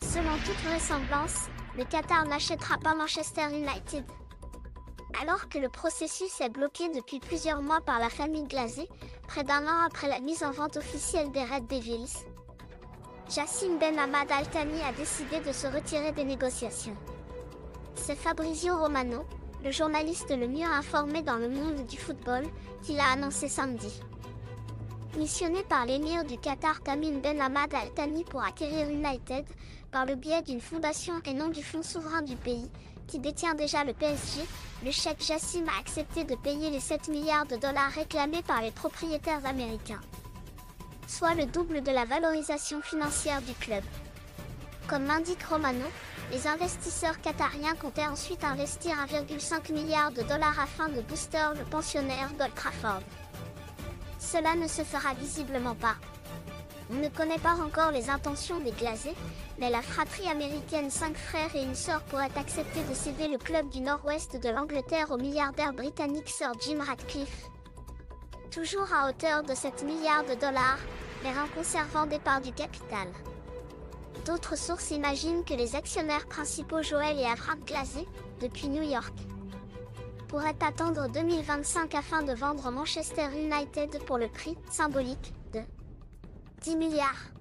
Selon toute vraisemblance, le Qatar n'achètera pas Manchester United. Alors que le processus est bloqué depuis plusieurs mois par la famille Glazé, près d'un an après la mise en vente officielle des Red Devils, Jassim Ben Ahmad Al Thani a décidé de se retirer des négociations. C'est Fabrizio Romano, le journaliste le mieux informé dans le monde du football, qui l'a annoncé samedi. Missionné par l'émir du Qatar Tamim Ben Hamad Al Thani pour acquérir United, par le biais d'une fondation et non du fonds souverain du pays, qui détient déjà le PSG, le cheikh Jassim a accepté de payer les 7 milliards de dollars réclamés par les propriétaires américains, soit le double de la valorisation financière du club. Comme l'indique Romano, les investisseurs qatariens comptaient ensuite investir 1,5 milliard de dollars afin de booster le pensionnaire d'Old Trafford. Cela ne se fera visiblement pas. On ne connaît pas encore les intentions des Glazés, mais la fratrie américaine 5 frères et une sœur pourrait accepter de céder le club du nord-ouest de l'Angleterre au milliardaire britannique Sir Jim Ratcliffe. Toujours à hauteur de 7 milliards de dollars, mais en conservant des parts du capital. D'autres sources imaginent que les actionnaires principaux Joel et Abraham Glazé, depuis New York, pourraient attendre 2025 afin de vendre Manchester United pour le prix symbolique de 10 milliards.